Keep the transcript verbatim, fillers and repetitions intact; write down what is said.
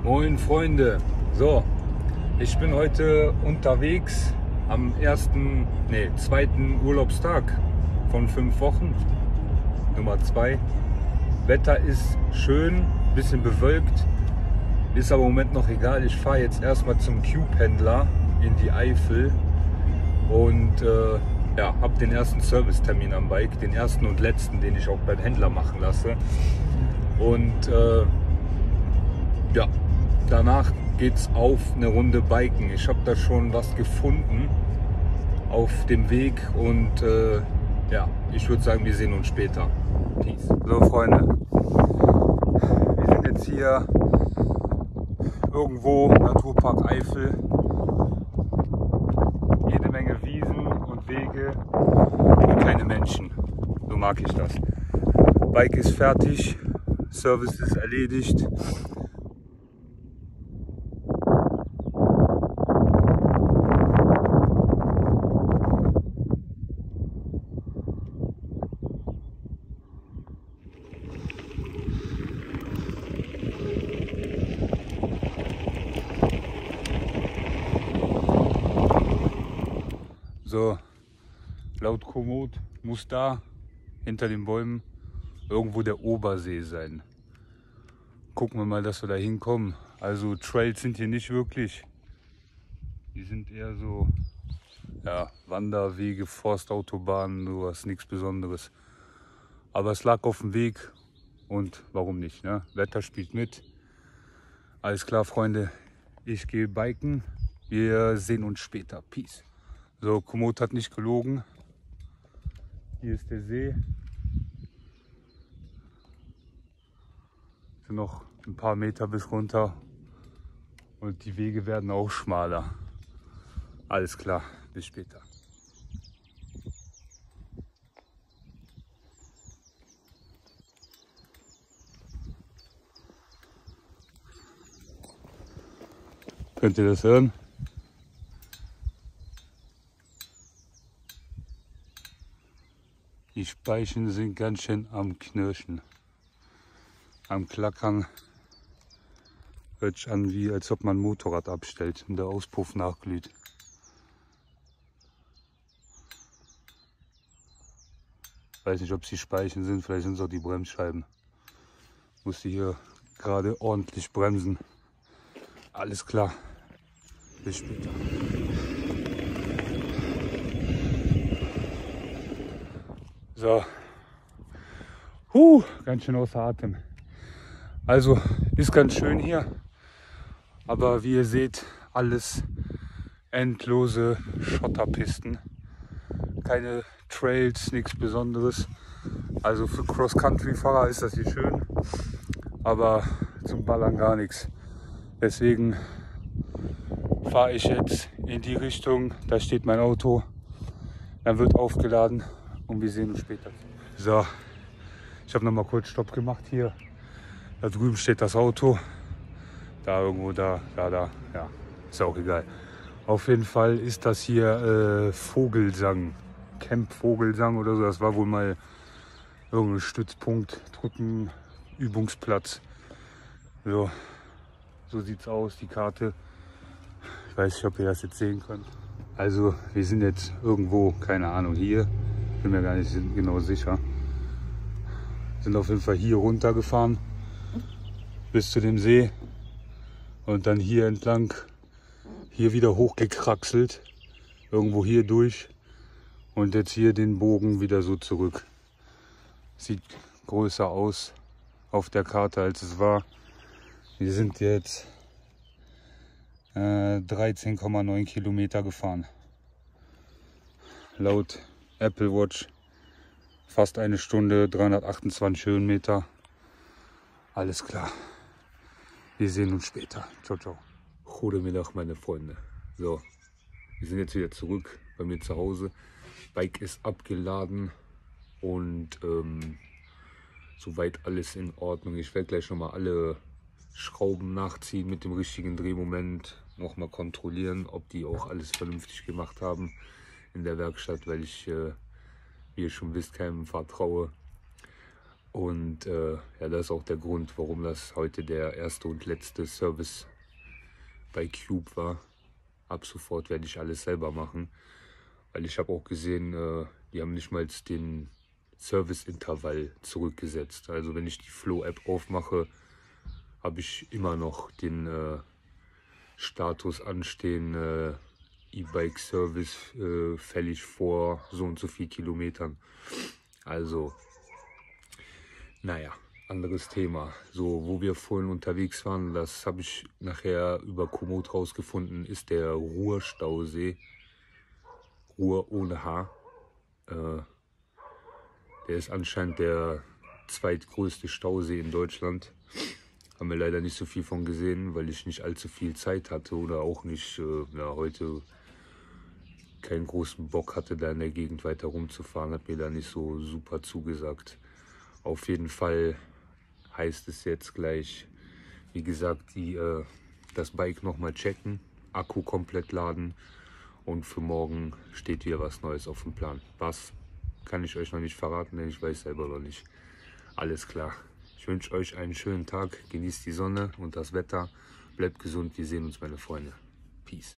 Moin Freunde, so, ich bin heute unterwegs am ersten, nee, zweiten Urlaubstag von fünf Wochen, Nummer zwei. Wetter ist schön, bisschen bewölkt, ist aber im Moment noch egal. Ich fahre jetzt erstmal zum Cube-Händler in die Eifel und äh, ja, habe den ersten Servicetermin am Bike, den ersten und letzten, den ich auch beim Händler machen lasse. Und äh, ja, danach geht's auf eine Runde Biken. Ich habe da schon was gefunden auf dem Weg und äh, ja, ich würde sagen, wir sehen uns später. Peace. So Freunde, wir sind jetzt hier irgendwo Naturpark Eifel. Jede Menge Wiesen und Wege und keine Menschen. So mag ich das. Bike ist fertig, Service ist erledigt. So, laut Komoot muss da hinter den Bäumen irgendwo der Obersee sein. Gucken wir mal, dass wir da hinkommen. Also Trails sind hier nicht wirklich. Die sind eher so ja, Wanderwege, Forstautobahnen, sowas, nichts Besonderes. Aber es lag auf dem Weg und warum nicht, ne? Wetter spielt mit. Alles klar, Freunde, ich gehe biken. Wir sehen uns später. Peace. So, Komoot hat nicht gelogen. Hier ist der See. Es sind noch ein paar Meter bis runter und die Wege werden auch schmaler. Alles klar, bis später. Könnt ihr das hören? Die Speichen sind ganz schön am Knirschen, am Klackern. Hört sich an, wie als ob man ein Motorrad abstellt und der Auspuff nachglüht. Weiß nicht, ob es die Speichen sind, vielleicht sind es auch die Bremsscheiben. Musste hier gerade ordentlich bremsen. Alles klar, bis später. So, huh, ganz schön außer Atem. Also ist ganz schön hier, aber wie ihr seht, alles endlose Schotterpisten. Keine Trails, nichts Besonderes. Also für Cross-Country-Fahrer ist das hier schön, aber zum Ballern gar nichts. Deswegen fahre ich jetzt in die Richtung, da steht mein Auto, dann wird aufgeladen. Und wir sehen uns später. So, ich habe noch mal kurz Stopp gemacht hier. Da drüben steht das Auto. Da irgendwo, da, da, da. Ja, ist auch egal. Auf jeden Fall ist das hier äh, Vogelsang. Camp Vogelsang oder so. Das war wohl mal irgendein Stützpunkt, Drücken, Übungsplatz. So, so sieht's aus, die Karte. Ich weiß nicht, ob ihr das jetzt sehen könnt. Also, wir sind jetzt irgendwo, keine Ahnung, hier. Bin mir gar nicht genau sicher. Sind auf jeden Fall hier runtergefahren bis zu dem See und dann hier entlang, hier wieder hochgekraxelt, irgendwo hier durch und jetzt hier den Bogen wieder so zurück. Sieht größer aus auf der Karte, als es war. Wir sind jetzt äh, dreizehn Komma neun Kilometer gefahren. Laut Apple Watch fast eine Stunde, dreihundertachtundzwanzig Höhenmeter. Alles klar. Wir sehen uns später. Ciao, ciao. Gute Mittag, meine Freunde. So, wir sind jetzt wieder zurück bei mir zu Hause. Bike ist abgeladen und ähm, soweit alles in Ordnung. Ich werde gleich nochmal alle Schrauben nachziehen mit dem richtigen Drehmoment. Nochmal kontrollieren, ob die auch alles vernünftig gemacht haben in der Werkstatt, weil ich, äh, wie ihr schon wisst, keinem vertraue. Und äh, ja, das ist auch der Grund, warum das heute der erste und letzte Service bei Cube war. Ab sofort werde ich alles selber machen, weil ich habe auch gesehen, äh, die haben nicht mal den Serviceintervall zurückgesetzt. Also wenn ich die Flow-App aufmache, habe ich immer noch den äh, Status anstehen, äh, E-Bike-Service äh, fällig vor so und so viel Kilometern. Also, naja, anderes Thema. So, wo wir vorhin unterwegs waren, das habe ich nachher über Komoot rausgefunden, ist der Ruhr-Stausee. Ruhr ohne H. Äh, der ist anscheinend der zweitgrößte Stausee in Deutschland. Haben wir leider nicht so viel von gesehen, weil ich nicht allzu viel Zeit hatte oder auch nicht äh, ja, heute keinen großen Bock hatte, da in der Gegend weiter rumzufahren. Hat mir da nicht so super zugesagt. Auf jeden Fall heißt es jetzt gleich, wie gesagt, die, äh, das Bike nochmal checken, Akku komplett laden und für morgen steht wieder was Neues auf dem Plan. Was kann ich euch noch nicht verraten, denn ich weiß selber noch nicht. Alles klar. Ich wünsche euch einen schönen Tag, genießt die Sonne und das Wetter, bleibt gesund, wir sehen uns, meine Freunde. Peace.